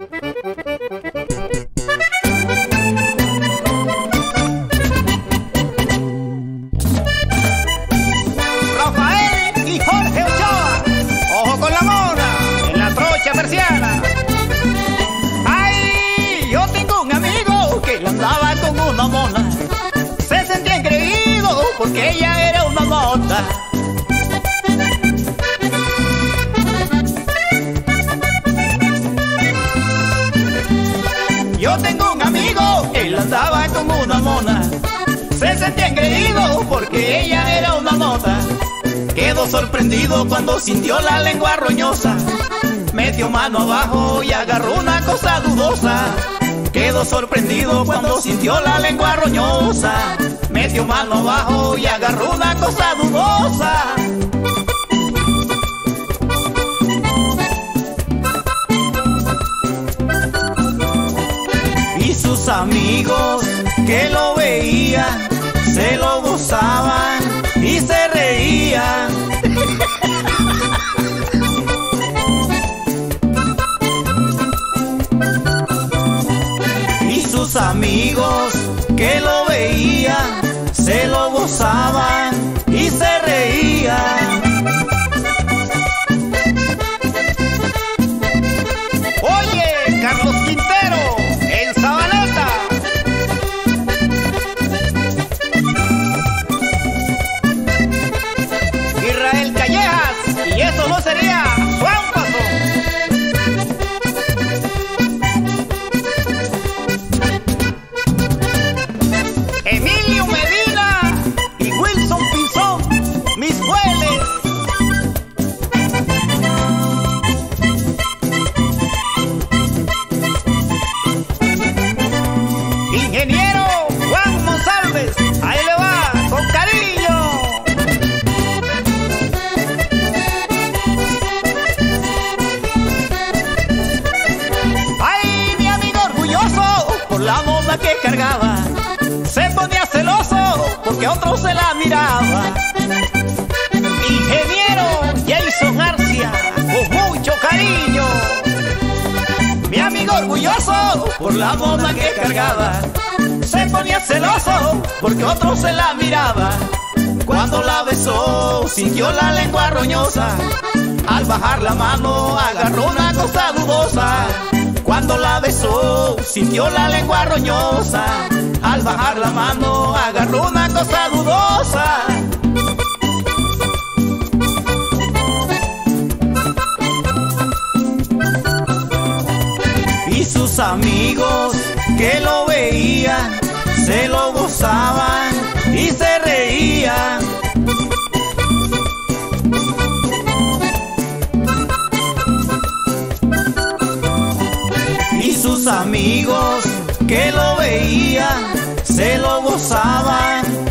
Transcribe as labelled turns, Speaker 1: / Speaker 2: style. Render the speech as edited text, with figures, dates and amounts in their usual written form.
Speaker 1: Rafael y Jorge Ochoa, ojo con la mona en la trocha persiana. Ay, yo tengo un amigo que andaba con una mona. Se sentía engreído porque ella era una mota. Yo tengo un amigo, él andaba con una mona. Se sentía engreído porque ella era una mota. Quedó sorprendido cuando sintió la lengua roñosa. Metió mano abajo y agarró una cosa dudosa. Quedó sorprendido cuando sintió la lengua roñosa. Metió mano abajo y agarró una cosa dudosa. Y sus amigos que lo veían se lo gozaban y se reían. Y sus amigos que lo veían se lo gozaban y se reían. Oye, Carlos Quintero, en Sabaneta. Israel Callejas, y eso no sería Juan Paso. Emilio Medina y Wilson Pinzón, mis hueles. Ingeniero Juan Monsalves, ahí le va, con cariño. Ay, mi amigo orgulloso por la moda que cargaba, se ponía celoso porque otro se la miraba. Ingeniero Jason Arcia, con mucho cariño. Mi amigo orgulloso por la moda que cargaba, se ponía celoso porque otro se la miraba. Cuando la besó sintió la lengua roñosa. Al bajar la mano agarró una cosa dudosa. Cuando la besó sintió la lengua roñosa. Al bajar la mano agarró una cosa dudosa. Y sus amigos que lo veían se lo gozaban y se reían. Y sus amigos que lo veían se lo gozaban